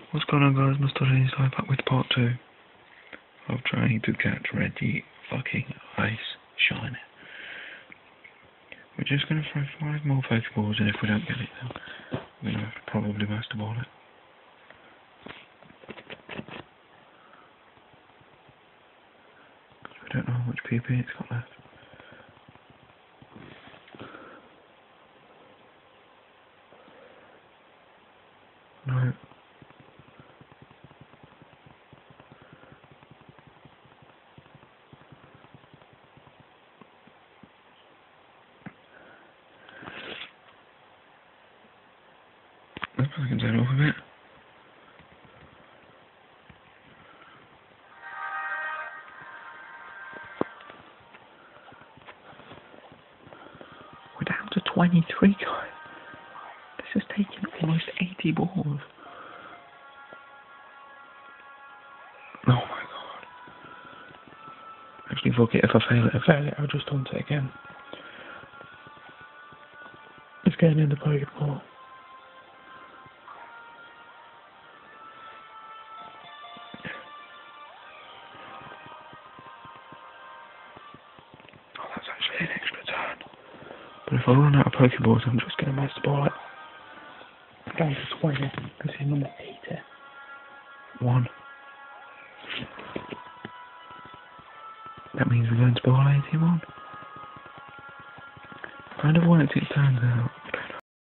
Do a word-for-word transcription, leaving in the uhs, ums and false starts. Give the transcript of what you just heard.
What's going on, guys? Mister Johnny's live back with part two of trying to catch Reggie fucking Ice Shine. We're just going to throw five more Pokeballs, and if we don't get it, then we're going to have to probably Master Ball it. We don't know how much P P it's got left. No. Looks like I can turn off a bit. We're down to twenty-three, guys. This has taken almost eighty balls. Oh my god. Actually, fuck it. If I fail it, I fail it. I'll just hunt it again. It's getting in the Pokeball. Oh, that's actually an extra turn. But if I run out of Pokeballs, I'm just going to Master Ball it. I'm down to twenty. This is number eighty. One. That means we're going to ball eighty-one. Kind of want it to turn out.